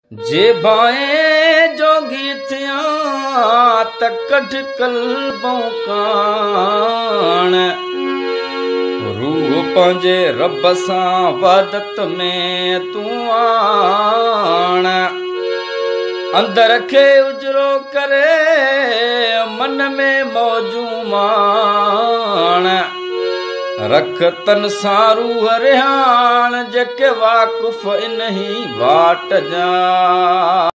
जे बाए जोगी थिया त कढ कल्बों कान रूह पंहिंजे रब सां वहदत में तूं आण अंदर खे उजरो करे मन में मौजू माण रख तन सां रूह रिहाण जेके वाक़ुफ़ इन्ही वाट जा।